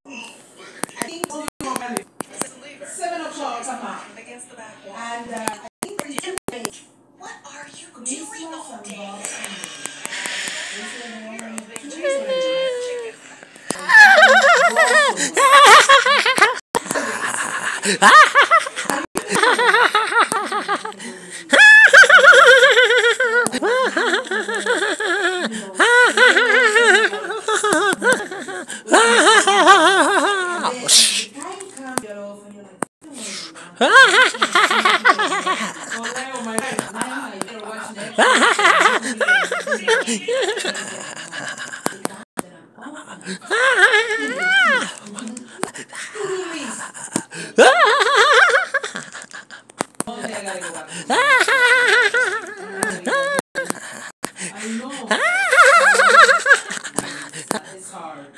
I think 7 o'clock somehow. And I think for you, what are you doing all day? It's hard.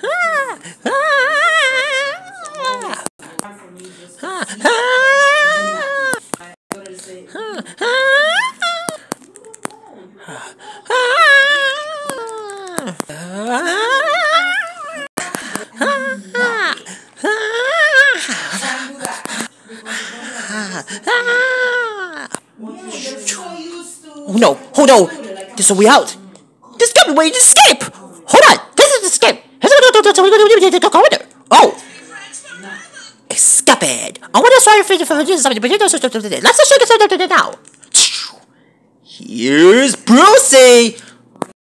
Oh no, hold on. There's a way out. There's got to be a way to escape. Hold on. This is escape. Oh. Escape. I want to try to figure something, but you don't. Let's just shake it now. Here's Brucey.